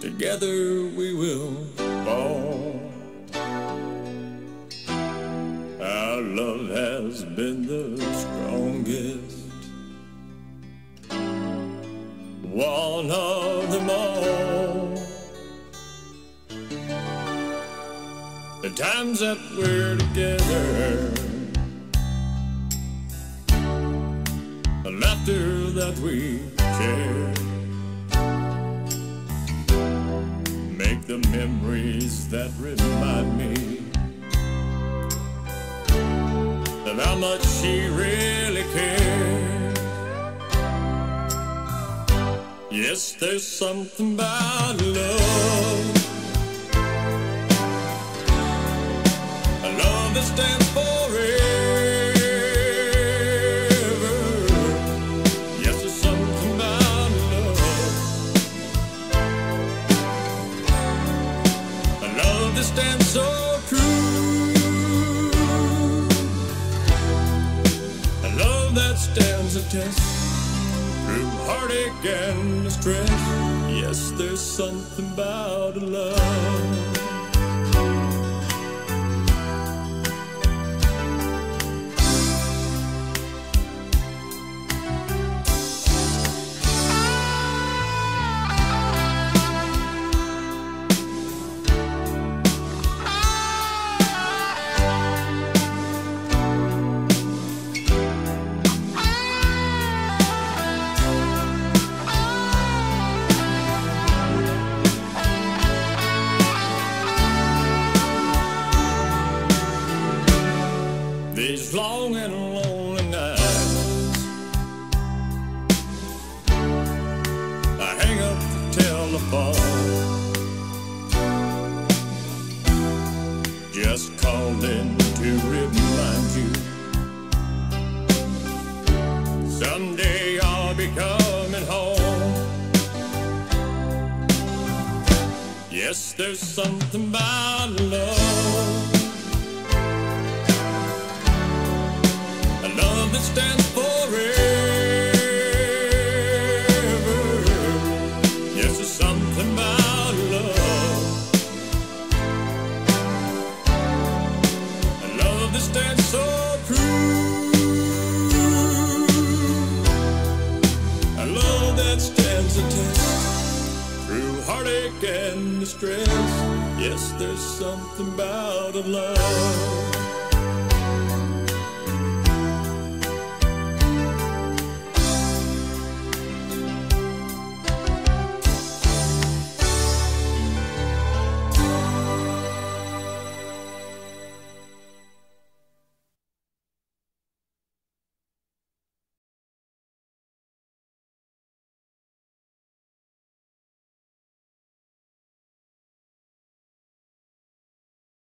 together we will fall. Our love has been the strongest, one of them all. The times that we're together, the laughter that we share, make the memories that remind me of how much she really cared. Yes, there's something about love, a love that stands forever. Yes, there's something about love, a love that stands so true, a love that stands the test through heartache and distress. Yes, there's something about love. These long and lonely nights, I hang up the telephone, just calling to remind you someday I'll be coming home. Yes, there's something about love, that stands forever. Yes, there's something about love, a love that stands so true, a love that stands the test through heartache and distress. Yes, there's something about a love.